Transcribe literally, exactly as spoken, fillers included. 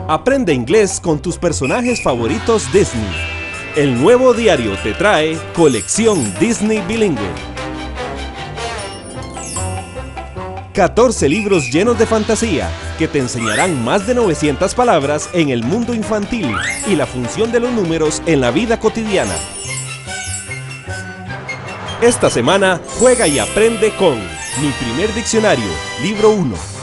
Aprende inglés con tus personajes favoritos Disney. El nuevo diario te trae Colección Disney Bilingüe. catorce libros llenos de fantasía que te enseñarán más de novecientas palabras en el mundo infantil y la función de los números en la vida cotidiana. Esta semana juega y aprende con Mi primer diccionario, libro uno.